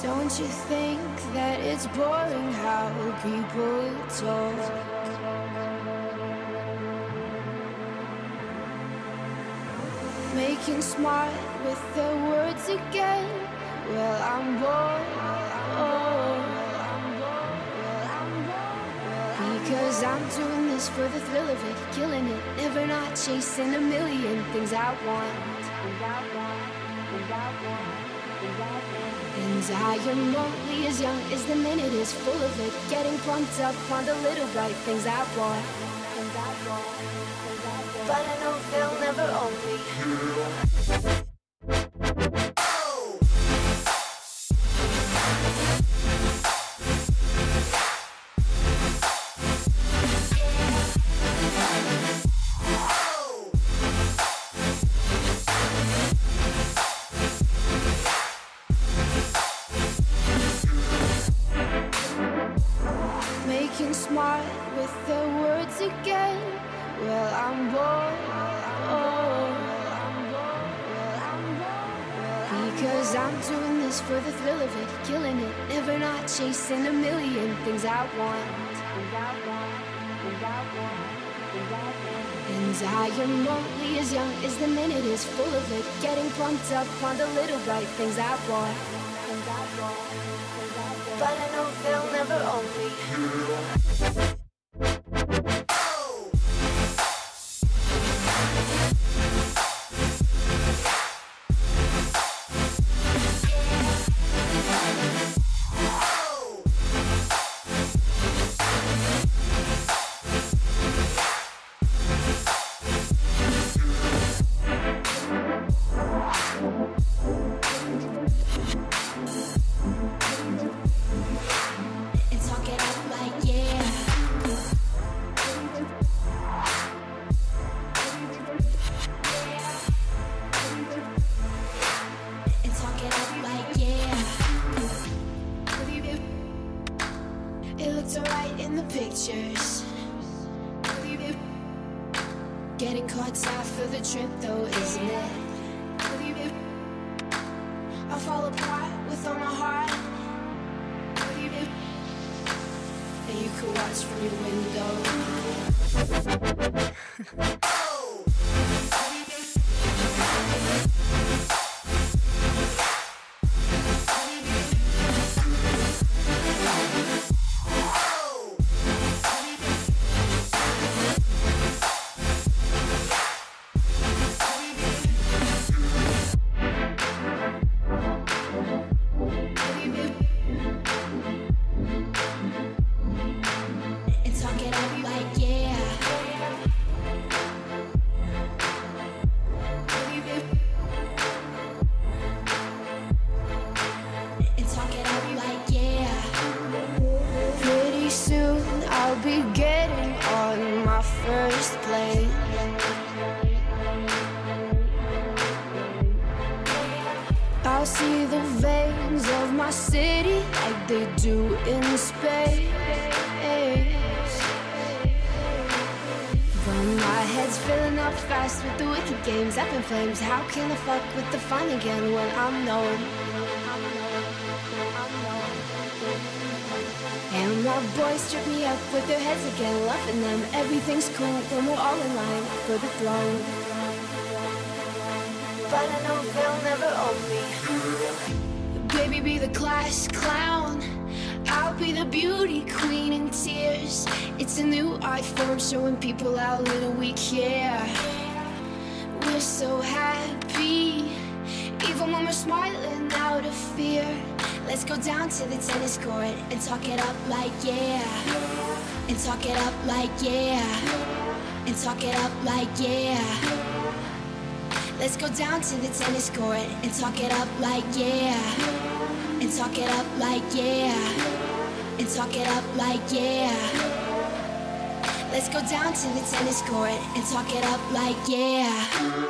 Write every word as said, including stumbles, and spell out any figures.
Don't you think that it's boring how people talk? Making smart with their words again. Well, I'm bored. Because I'm doing this for the thrill of it, killing it, never not chasing a million things I want. And I am only as young as the minute is full of it, getting pumped up on the little bright things I want. But I know they'll never own me. Making smart with their words again. Well, I'm bored. Because I'm doing this for the thrill of it, killing it, never not chasing a million things I want. And I am only as young as the minute is full of it, getting pumped up on the little bright things I want. But I know they'll never own me. It looks alright in the pictures. Getting caught out for the trip though, isn't it? I'll fall apart with all my heart. And you could watch from your window. I'll be getting on my first plane. I'll see the veins of my city like they do in space. But my head's filling up fast with the wicked games up in flames. How can I fuck with the fun again when I'm known? And my boys trip me up with their heads again, loving them. Everything's cool when we're all in line for the throne. But I know they'll never own me. Baby, be the class clown. I'll be the beauty queen in tears. It's a new art form showing people how little we care. We're so happy, even when we're smiling out of fear. Let's go down to the tennis court and talk it up like yeah. And talk it up like yeah. And talk it up like yeah. Let's go down to the tennis court and talk it up like yeah. And talk it up like yeah. And talk it up like yeah. Let's go down to the tennis court and talk it up like yeah.